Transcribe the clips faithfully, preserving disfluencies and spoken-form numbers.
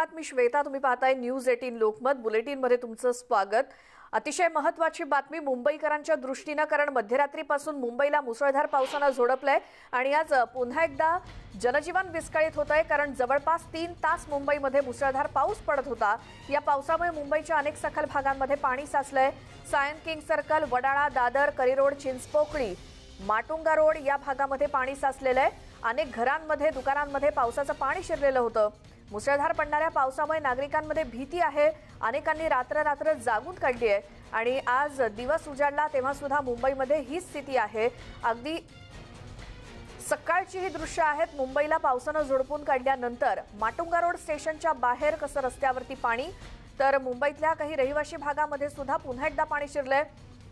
आहात? मी श्वेता, तुम्ही पाहताय न्यूज अठरा लोकमत बुलेटिन मध्ये तुमचं स्वागत। अतिशय महत्त्वाची बातमी मुंबईकरांच्या दृष्टीने, कारण मध्यरात्रीपासून मुंबईला मुसळधार पावसाने झोडपलंय आणि आज पुन्हा एकदा जनजीवन विस्कळीत होतंय, कारण जवळपास तीन तास मुंबईमध्ये मुसळधार पाऊस पडत होता। या पावसामुळे मुंबईच्या अनेक सखल भागांमध्ये पाणी साचलंय। Sion king circle, Wadala, Dadar, Currey Road, Chinchpokli, Matunga road या भागामध्ये पाणी साचलेलं आहे। अनेक घरांमध्ये, दुकानांमध्ये पावसाचं पाणी शिरलेलं होतं। मुसळधार पडणाऱ्या पावसामुळे नागरिकांमध्ये भीती आहे। अनेकांनी रात्र रात्र जागून काढली आहे आणि आज दिवस उजाडला तेव्हा सुद्धा मुंबईमध्ये ही स्थिती आहे। अगदी सकाळची ही दृश्य आहेत। मुंबईला पावसाने झोडपून काढल्यानंतर माटुंगा रोड स्टेशनच्या बाहेर कसं रस्त्यावरती पाणी, तर मुंबईतल्या काही रहिवासी भागामध्ये सुद्धा पुन्हा एकदा पाणी शिरलंय।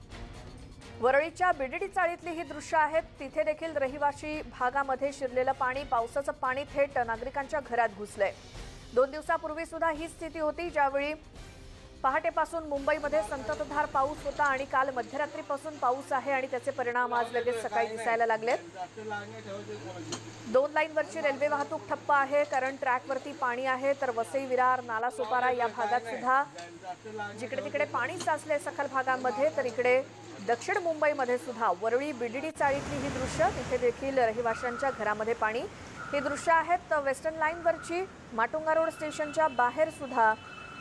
वरळीच्या बीडीडी चाळीतली ही दृश्य आहेत। तिथे देखील रहिवासी भागामध्ये शिरलेलं पाणी, पावसाचं पाणी थेट नागरिकांच्या घरात घुसलंय। दोन दिवसापूर्वी सुद्धा ही स्थिती होती, ज्यावेळी पहाटेपासून मुंबईमध्ये संततधार पाऊस होता आणि काल मध्यरात्रीपासून पाऊस आहे आणि त्याचे परिणाम आज लगेच सकाळी दिसायला लागलेत। दोन लाईनवरची रेल्वे वाहतूक ठप्प आहे, कारण ट्रॅकवरती पाणी आहे। तर वसई, विरार, नालासोपारा या भागात सुद्धा जिकडे तिकडे पाणी साचले सखल भागांमध्ये, तर इकडे दक्षिण मुंबईमध्ये सुद्धा वरळी बीडीडी चाळीतली ही दृश्य, तिथे देखील रहिवाशांच्या घरामध्ये पाणी। ही दृश्य आहेत वेस्टर्न लाईनवरची। माटुंगा रोड स्टेशनच्या बाहेर सुद्धा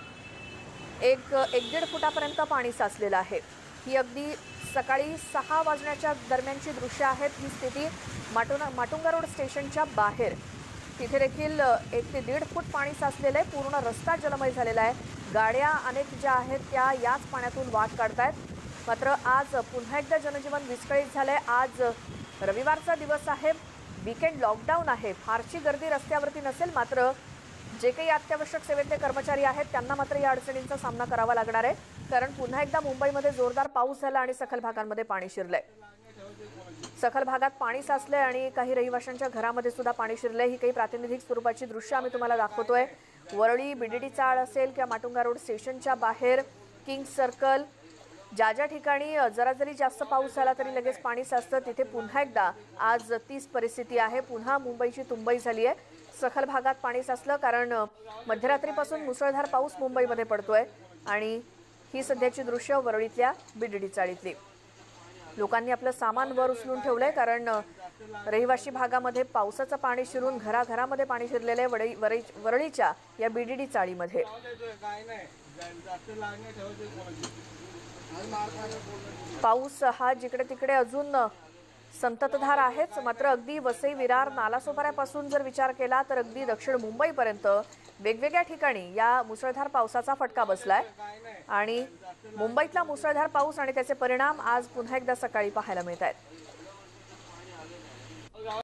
एक एक दीड फुटापर्यंत पाणी साचलेलं आहे। ही अगदी सकाळी सहा वाजण्याच्या दरम्यानची दृश्य आहेत। ही स्थिती माटुंगा माटुंगा रोड स्टेशनच्या बाहेर, तिथे देखील एक ते दीड फूट पाणी साचलेलं आहे। पूर्ण रस्ता जलमय झालेला आहे। गाड्या अनेक ज्या आहेत त्या याच पाण्यातून वाट काढतायत। मात्र आज पुन्हा एकदा जनजीवन विस्कळीत झालंय। आज रविवारचा दिवस आहे, वीकेंड लॉकडाऊन आहे, फारशी गर्दी रस्त्यावरती नसेल, मात्र जे काही अत्यावश्यक सेवेतले कर्मचारी आहेत त्यांना मात्र या अडचणींचा सामना करावा लागणार आहे, कारण पुन्हा एकदा मुंबईमध्ये जोरदार पाऊस झाला आणि सखल भागांमध्ये पाणी शिरलंय। सखल भागात पाणी साचलंय आणि काही रहिवाशांच्या घरामध्ये सुद्धा पाणी शिरलंय। ही काही प्रातिनिधिक स्वरूपाची दृश्य आम्ही तुम्हाला दाखवतोय। वरळी, बीडीडी चाळ असेल किंवा माटुंगा रोड स्टेशनच्या बाहेर, किंग सर्कल, ज्या ज्या ठिकाणी जरा जरी जास्त पाऊस झाला तरी लगेच पाणी साचतं, तिथे पुन्हा एकदा आज तीच परिस्थिती आहे। पुन्हा मुंबईची तुंबई झाली आहे। सखल भागात पाणी साचलं, कारण मध्यरात्रीपासून मुसळधार पाऊस मुंबईमध्ये पडतोय आणि ही सध्याची दृश्य वरळीतल्या बीडीडी चाळीतली। लोकांनी आपलं सामान वर उचलून ठेवलंय, कारण रहिवासी भागामध्ये पावसाचं पाणी शिरून घराघरामध्ये पाणी शिरलेलं आहे। वरळी वरळी वरळीच्या या बीडीडी चाळीमध्ये पाऊस हा जिकडे तिकडे अजून संततधार आहेच, मात्र अगदी वसई, विरार, नालासोपाऱ्यापासून जर विचार केला तर अगदी दक्षिण मुंबईपर्यंत वेगवेगळ्या ठिकाणी या मुसळधार पावसाचा फटका बसलाय आणि मुंबईतला मुसळधार पाऊस आणि त्याचे परिणाम आज पुन्हा एकदा सकाळी पाहायला मिळत आहेत।